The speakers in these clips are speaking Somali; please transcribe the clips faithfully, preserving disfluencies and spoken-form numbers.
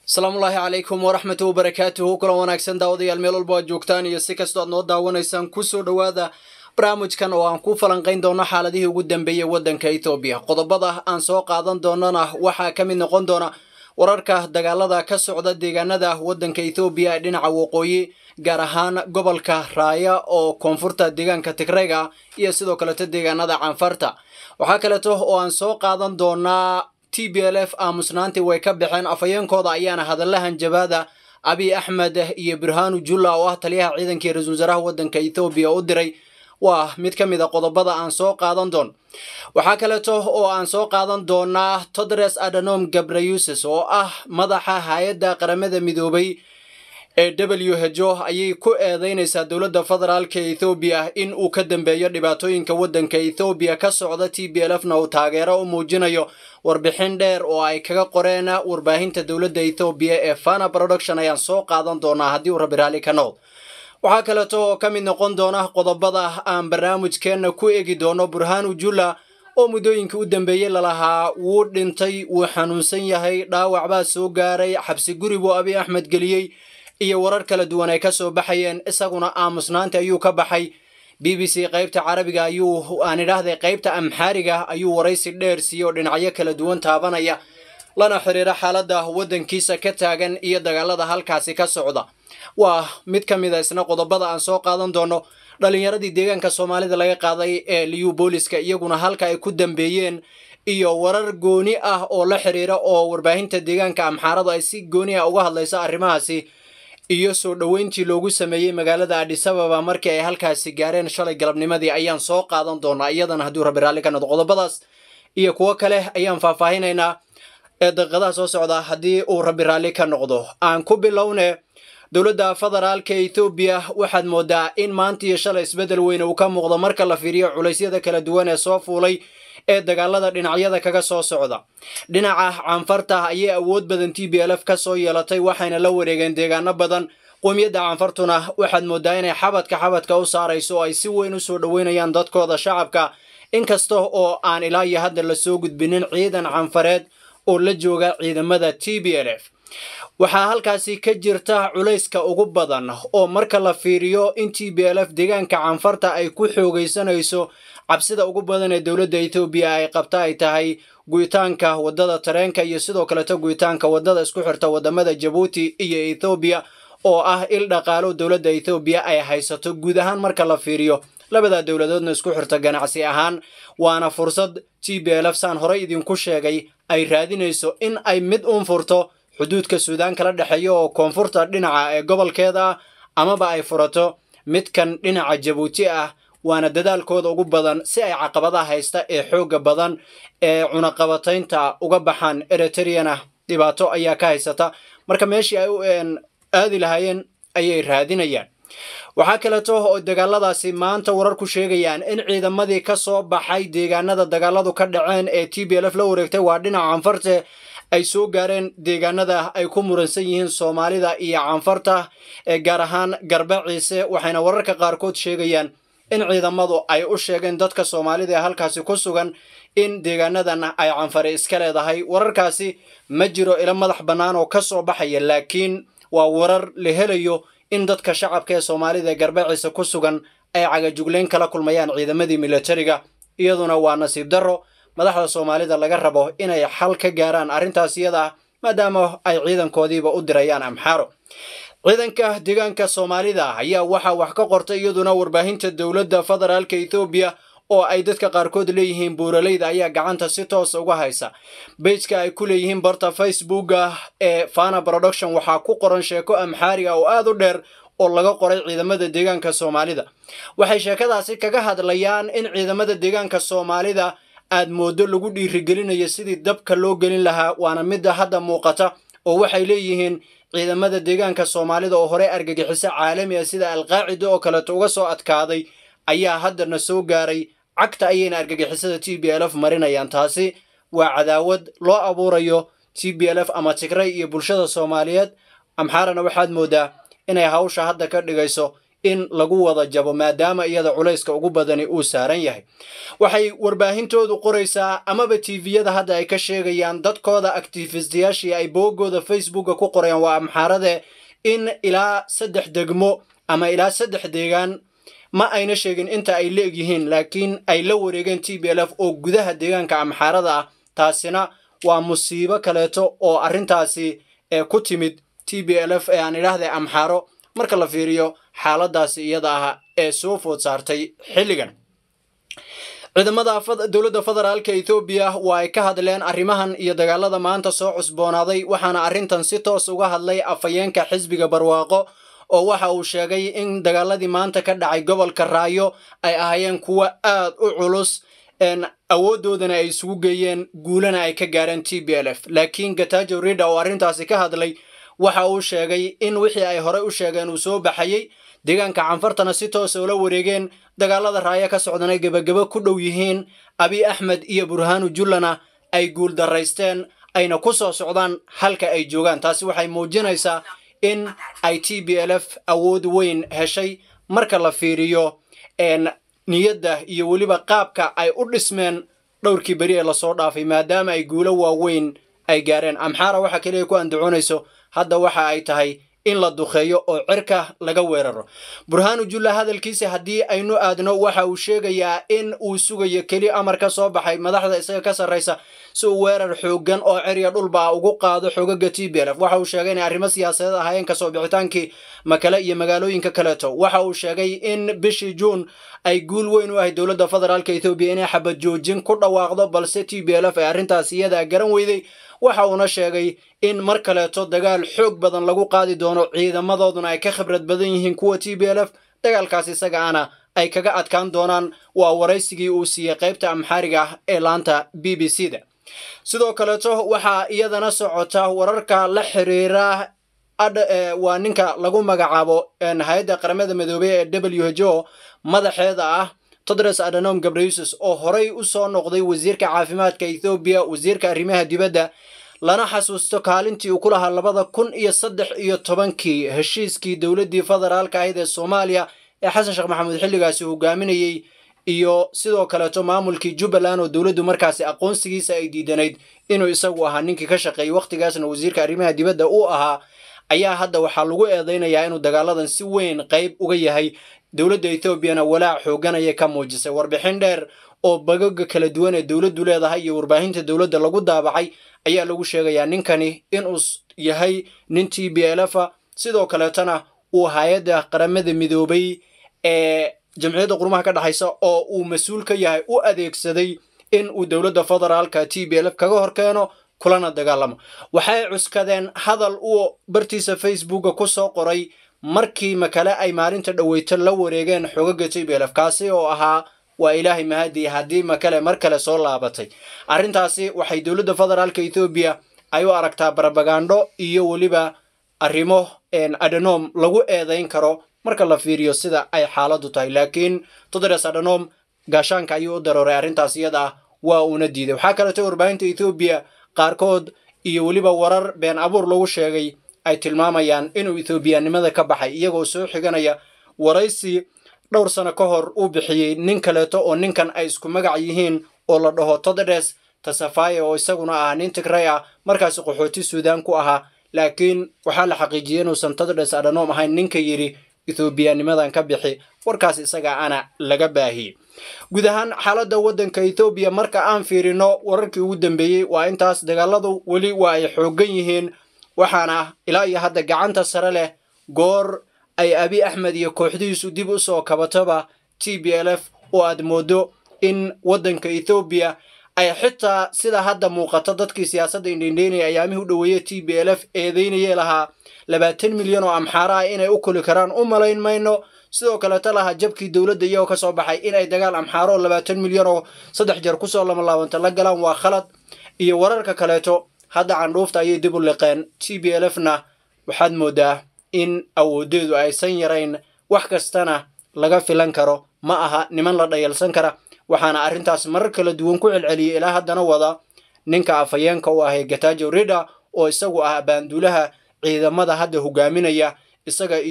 Assalamualaikum alaykum warahmatullahi wabarakatuh. Kula wanaagsan daawadayaal meel walba joogtaan iyo si kastoo aad noo daawanaysaan ku soo dhawaada barnaamijkan oo aan ku falanqayn doono xaaladihii ugu dambeeyay wadanka Itoobiya. Qodobada aan soo qaadan doonana waxa ka mid noqon doona wararka dagaalada ka socda deegaanada wadanka Itoobiya dhinaca waqooyi gaar ahaan gobolka Raaya oo koonfurta deegaanka Tigreega iyo sidoo kale deegaanada Canfarta. Waxa kale oo aan soo qaadan doonaa T P L F aamusnaantii way ka baxeen afayeenkooda ayaana hadalahan jabaada Abiy Ahmed iyo Burhanu Jula oo ah taliyaha ciidanka ra'iisul wasaaraha wadanka Itoobiya u diray waa mid ka mid ah qodobada aan soo qaadan doon. Waxa kale oo aan soo qaadan doonaa Tedros Adhanom Ghebreyesus oo ah madaxa hay'adda qaramada midoobay ee W H O ayay ku eedeynaysaa dawladda federaalka Itoobiya in uu ka dambeeyo dhibaatooyinka wadanka Itoobiya ka socda. T P L F na uu taageero u muujinayo warbixin dheer oo ay kaga qoreen warbaahinta dawladda Itoobiya ee Fana Production ayaan soo qaadan doonaa haddii uu Rabbi raali ka noqdo. Waxa kale oo ka mid noqon doona qodobada aan barnaamijkeena ku eegi doono Burhanu Jula oo muddooyinka u dambeeyay lalahaa wuu dhintay wuu xanuunsan yahay dhaawac baa soo gaaray xabsi guri buu Abiy Ahmed geliyay iyo warar kala duwan ay ka soo baxayeen isaguna aamusnaanta ayuu ka baxay. B B C qaybta Carabiga ayuu aan idhaahday qaybta Amxaariga ayuu waraysi dheer siiyo dhinacyo kala duwan taabanaya lana xiriira xaaladda wadankiisa ka taagan iyo dagaalada halkaasi ka socda. waa mid ka mid ah isna qodobada aan soo qaadan doono dhalinyaradii deegaanka Soomaalida laga qaaday ee Liu Booliska iyaguna halka ay ku dambeeyeen iyo warar gooni ah oo la xiriira oo warbaahinta deegaanka Amxaarada ay si gooni ah uga hadlaysa arrimahaasi iyo soo dhaweyntii loogu sameeyay magaalada Addis Ababa markii ay halkaasi gaareen shalay galabnimadii ayaan soo qaadan doonaa iyadana haddii Rabbi raali ka noqdo. qodobadaas iyo kuwa kale ayaan faahfaahinaynaa ee daqiiqadaha soo socda haddii uu Rabbi raali ka noqdo. aan ku bilownay dawladda federaalka Itoobiya waxaad moodaa in maanta iyo shalay isbedel weyn uu ka muuqdo marka la fiiriyo culeysyada kala duwan ee soo fuulay ee dagaalada dhinacyada kaga soo socda. dhinaca Canfarta ayay awood badan T P L F ka soo yeelatay waxayna la wareegeen deegaano badan. qoomiyadda Canfartuna waxaad moodaa inay xabadka xabadka u saarayso oo ay si weyn u soo dhaweynayaan dadkooda shacabka inkasta oo aan ilaa iyo hadda la soo gudbinin ciidan Canfareed oo la jooga ciidamada T P L F. waxaa halkaasi ka jirta culayska ugu badan oo marka la fiiriyo in T P L F deegaanka Canfarta ay ku xoogaysanayso cabsida ugu badan ee dawladda Itoobiya ay qabta ay tahay guitaanka wadada tareenka iyo sidoo kale guitaanka wadada isku xirta wadamada Djibouti iyo Itoobiya oo ah il dhaqaalo dawladda Itoobiya ay haysato guud ahaan marka la fiiriyo labada dawladoodna isku xirta ganacsi ahaan. waana fursad T P L F saan hore idinku sheegay ay raadinayso in ay mid uun furto xuduudka Suudaan kala dhaxeeyo oo koonfurta dhinaca ee gobolkeeda amaba ay furato midkan dhinaca Djibouti ah. waana dadaalkooda ugu badan si ay caqabadaha haysta ee xooga badan ee cunaqabataynta uga baxaan. Eritreana dhibaato ayaa ka haysata marka meeshii ay u aadi lahaayeen ayay raadinayaan. waxaa kale oo dagaaladaasi maanta warar ku sheegayaan in ciidamadii ka soo baxay deegaanada dagaaladu ka dhaceen ee T P L F la wareegtay waa dhinaca Canfarta ay soo gaareen deegaanada ay ku muransan yihiin Soomaalida iyo Canfarta ee gaar ahaan Garbaciise. waxayna wararka qaarkood sheegayaan in ciidamadu ay u sheegeen dadka Soomaalida ee halkaasi ku sugan in deegaanadan ay Canfare iska leedahay. wararkaasi ma jiro ila madax bannaan oo ka soo baxaya laakiin waa warar la helayo in dadka shacabka ee Soomaalida ee Garbaciise ku sugan ay cagajugleen kala kulmayaan ciidamadii militariga. iyaduna waa nasiib darro madaxda Soomaalida laga rabo inay xal ka gaaraan arrintaas iyada maadaama ay ciidankoodiiba u dirayaan Amxaaro. ciidanka deegaanka Soomaalida ayaa waxa wax ka qortay iyaduna warbaahinta dawladda federaalka Itoobiya oo ay dadka qaarkood leeyihiin buuraleyda ayaa gacanta si toos uga haysa. page-ka ay ku leeyihiin barta Facebook-ga ee Fana Production waxaa ku qoran sheeko Amxaariga oo aad u dheer oo laga qoray ciidamada deegaanka Soomaalida. waxay sheekadaasi kaga hadlayaan in ciidamada deegaanka Soomaalida aad moodo lagu dhiirigelinayo sidii dabka loo gelin lahaa waana mid hadda muuqata oo waxay leeyihiin ciidamada deegaanka Soomaalida oo hore argagixiso caalami ah sida Al-Qaacida oo kale uga soo adkaaday ayaa haddana soo gaaray cagta ayayna argagixisada T P L F marinayaan. taasi waa cadaawad loo abuurayo T P L F ama Tigray iyo bulshada Soomaaliyeed. Amxaarana waxaad moodaa inay hawsha hadda ka dhigayso in lagu wada jabo maadaama iyada culayska ugu badani uu saaran yahay waxay warbaahintoodu qoraysaa amaba tviyada hadda ay ka sheegayaan dadkooda activistiyaashii ay boogooda facebooka ku qorayaan waa Amxaarade in ilaa saddex degmo ama ilaa saddex deegaan ma ayna sheegin inta ay leeyihiin laakiin ay la wareegeen T P L F oo gudaha deegaanka Amxaarada ah taasina waa musiibo kaleeto oo arintaasi ee ku timid T P L F ee aan ilaahdee Amxaaro marka la fiiriyo xaaladaasi iyada ah ee soo food saartay xilligan ciidamada dowladda federaalka Ethiopia waa ay ka hadleen arrimahan iyo dagaalada maanta soo cusboonaaday waxaana arrintan si toos uga hadlay afayeenka xisbiga barwaaqo oo waxa uu sheegay in dagaaladii maanta ka dhacay gobolka Raayo ay ahaayeen kuwa aad u culus en awoodoodana ay isugu geeyeen guulana ay ka gaareen T P L F laakiin Getachew Reda oo arrintaasi ka hadlay waxa uu sheegay in wixii ay hore u sheegeen uu soo baxayay deegaanka canfartana si toos ah ula wareegeen dagaalada Raayo ka socdana gabagaba ku dhow yihiin Abiy Ahmed iyo Burhanu Jullana ay guul daraysteen ayna ku soo socdaan halka ay joogaan taasi waxay muujinaysaa in ay T P L F awood weyn heshay marka la fiiriyo en niyadda iyo waliba qaabka ay u dhismeen dhowrkii bari ee la soo dhaafay maadaama ay guulo waaweyn ay gaareen Amxaara waxa kaliya ku andacoonayso hadda waxa ay tahay in la duqeeyo oo cirka laga weeraro Burhanu Julla hadalkiisa hadii aynu aadno waxa uu sheegayaa in uu sugayo kali amar ka soo baxay madaxda isaga ka sareysa soo weerar xoogan oo ciriya dhulba ugu qaado xoogaga T P L F waxa uu sheegay in arrimo siyaasadeed ahaayeen ka soo bixitaankii Magaalo iyo magaalooyinka kaleeto waxa uu sheegay in bishii June ay guul weyn u ahay dowladda federaalka Ethiopia inay xabad joojin ku dhawaaqdo balse T P L F ay arrintaas iyada garan weyday waxa uu sheegay in mar kaleeto dagaal xoog badan lagu qaadi doono ciidamadooduna ay ka khibrad badan yihiin kuwa T P L F dagaalkaas isaga ana ay kaga adkaan doonaan waa waraysigii uu siiyay qaybta Amxaariga ee laanta B B C da sidoo kaleeto waxa iyadana socota wararka la xiriira waa ninka lagu magacaabo hay'adda qaramada midoobay ee W H O madaxeeda ah Tedros Adhanom Ghebreyesus oo horay u soo noqday wasiirka caafimaadka Ethiopia wasiirka arrimaha dibadda lana xasuusto kaalintii uu ku lahaa labada kun iyo saddex iyo tobankii heshiiskii dowladii federaalka ahayd ee Soomaaliya ee Xasan Sheekh Maxamuud xilligaasi hogaaminayay iyo sidoo kale to maamulkii Jubbaland oo dowladdu markaasi aqoonsigiisa ay diidanayd inuu isagu ahaa ninkii ka shaqeeyay waqtigaasna wasiirka arrimaha dibadda uu ahaa ayaa hadda waxa lagu eedeynayaa inuu dagaaladan si weyn qayb uga yahay dowladda Ethiopia walaac xoogan ay ka muujisay warbixin dheer oo bagaga kala duwan ee dowladdu leedahay iyo warbaahinta dowladda lagu daabacay ayaa lagu sheegayaa ninkani inuu yahay nin T P L F sidoo kale tana uu hay'adda qaramada midoobay ee jamciyadda qurumaha ka dhaxaysa oo uu mas'uul ka yahay u adeegsaday in uu dowladda federaalka T P L F kaga horkeeno kulana dagaalamo waxay cuskadeen hadal uu bartiisa Facebook ku soo qoray markii Magaalo ay maalinta dhaweyto la wareegeen xogaga T P L F kaasi oo ahaa waa ilaahay mahadi hadii Magaalo mar kale soo laabatay arrintaasi waxay dowladda federaalka Ethiopia ay u aragtaa propaganda iyo waliba arrimo en Adhanom lagu eedeyn karo marka la fiiriyo sida ay xaaladdu tahay laakiin Tedros Adhanom gaashaanka ayuu u daroray arrintaas iyada waa una diiday waxa kale oo warbaahinta Ethiopia qaarkood iyo waliba warar been abuur lagu sheegay ay tilmaamayaan inuu Ethiopianimada ka baxay iyagoo soo xiganaya waraysi dhowr sano ka hor uu bixiyay nin kaleeto oo ninkan ay isku magac yihiin oo la dhaho Tedros Tasafaye oo isaguna ah nin Tigray ah markaas qaxooti Suudaan ku ahaa laakiin waxa la xaqiijiyay inuu san Tedros Adhanom ahayn ninka yiri Ethiopianimadan ka bixi warkaas isaga ana laga baahiyay guud ahaan xaaladda waddanka Ethiopia marka aan fiirino wararkii ugu dambeeyay waa intaas dagaaladu wali waa ay xoogan yihiin waxaana ilaa iyo hadda gacanta sare leh goor ay Abiy Ahmed iyo kooxdiisu dib u soo kabataba T P L F oo aad moodo in waddanka Ethiopia ay xitaa sida hadda muuqato dadkii siyaasadda indheynay ayaamihii u dhaweeyay T P L F eedeynayay lahaa labaatan milyan oo Amxaara inay u kuli karaan u malayn mayno sidoo kale talaha jabkii dowladda iyo ka soo baxay in ay dagaal Amxaaro labaatan milyan oo saddex jeer ku soo lama laabanta la galaan waa khalad iyo wararka kaleeto hadda candhuufta ayay dib u liqeen T P L F na waxaad moodaa in awoodeedu aysan yarayn wax kastana laga filan karo ma aha niman la dhayalsan kara waxaana arrintaas marar kala duwan ku celceliyay ilaa haddana wada ninka afayeenka u ahay Getachew Reda oo isagu ah baanduulaha ciidamada hadda hogaaminaya isaga iyo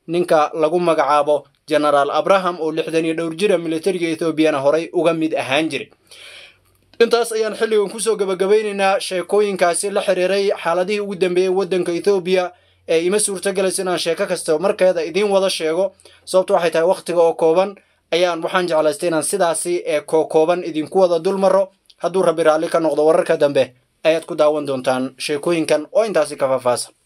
ninka lagu magacaabo General Abraham oo lixdan iyo dhowr jira militariga Ethiopiana horay uga mid ahaan jiray intaas ayaan xilligan ku soo gabagabaynaynaa sheekooyinkaasi la xiriiray xaaladihii ugu dambeeyay waddanka Ethiopia ee ima suurtagelaysa inaan sheeko kasta markeeda idin wada sheego sababtoo waxay tahay waqtiga oo kooban ayaan waxaan jeclaystay inaan sidaasi ee kooban idinku wada dulmaro hadduu rabbi raalli ka noqdo wararka dambe ayaad ku daawan doontaan sheekooyinkan oo intaasi ka faahfaahsan